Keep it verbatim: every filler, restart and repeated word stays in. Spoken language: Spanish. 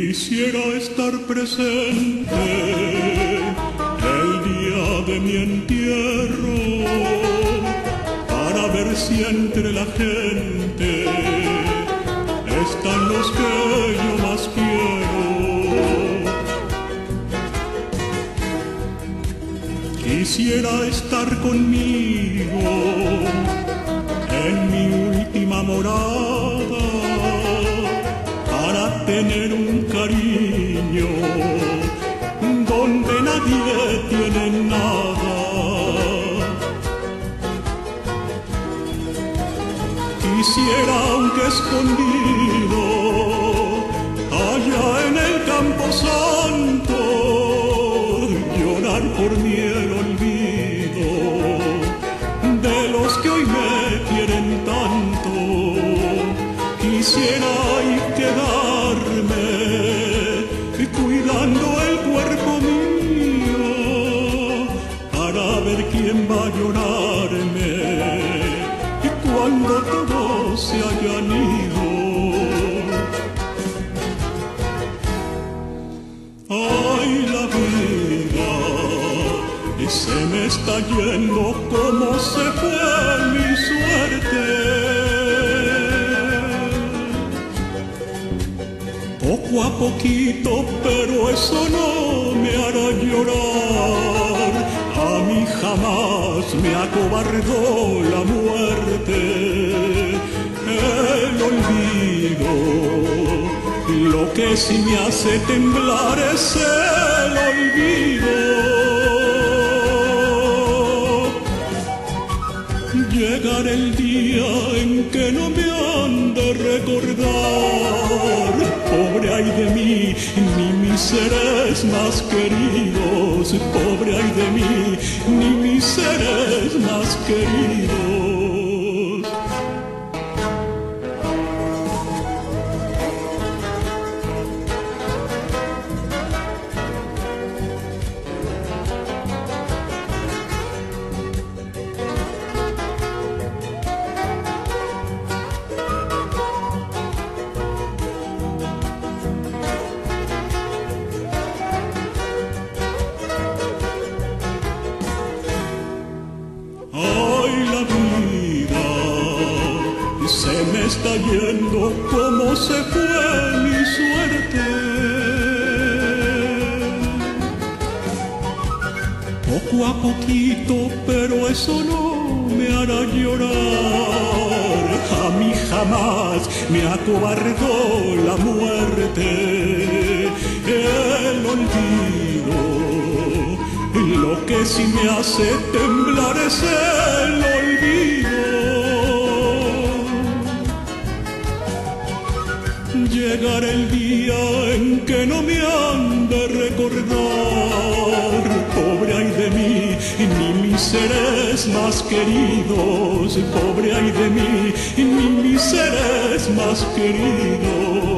Quisiera estar presente el día de mi entierro para ver si entre la gente están los que yo más quiero. Quisiera estar conmigo en mi última morada para tener un cariño donde nadie tiene nada. Quisiera, aunque escondido, allá en el campo santo, llorar por mí el olvido de los que hoy me quieren tanto. Quisiera y quedarme cuidando el cuerpo mío para ver quién va a llorarme cuando todos se hayan ido. Ay, la vida se me está yendo como se fue mi suerte. Poco a poquito, pero eso no me hará llorar. A mí jamás me acobardó la muerte. El olvido, lo que sí me hace temblar es el olvido. Llegará el día en que no me han de recordar. Pobre ay de mí, ni mis seres más queridos. Pobre ay de mí, ni mis seres más queridos. Ay, la vida se me está yendo como se fue mi suerte. Poco a poquito, pero eso no me hará llorar. A mí jamás me acobardó la muerte. El olvido, lo que sí me hace temblar es el olvido. Llegará el día en que no me han de recordar. Pobre ay de mí, ni mis seres más queridos. Pobre ay de mí, ni mis seres más queridos.